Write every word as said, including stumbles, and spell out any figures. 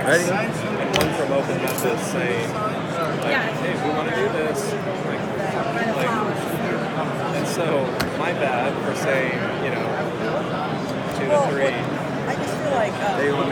contacts. Ready? And one from Open Methods saying, like, hey, we want to do this. Like, like, and so, my bad for saying, you know, two Well, to three. what- I just feel like uh, They want